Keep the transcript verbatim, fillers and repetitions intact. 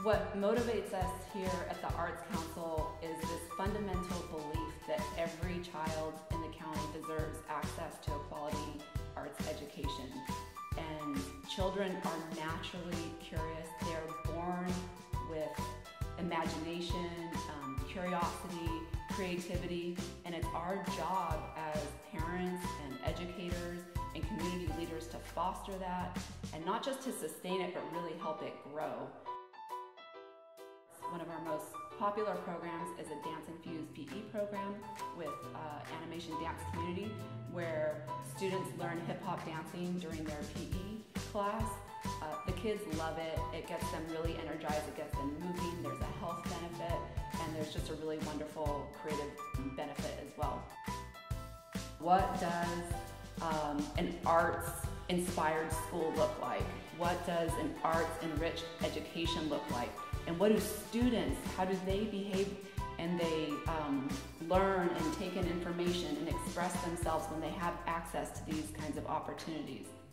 What motivates us here at the Arts Council is this fundamental belief that every child in the county deserves access to a quality arts education. And children are naturally curious. They're born with imagination, um, curiosity, creativity, and it's our job as parents and educators and community leaders to foster that, and not just to sustain it, but really help it grow. One of our most popular programs is a dance-infused P E program with uh, animation dance community, where students learn hip-hop dancing during their P E class. Uh, the kids love it. It gets them really energized. It gets them moving. There's a health benefit, and there's just a really wonderful creative benefit as well. What does um, an arts-inspired school look like? What does an arts-enriched education look like? And what do students, how do they behave and they um, learn and take in information and express themselves when they have access to these kinds of opportunities?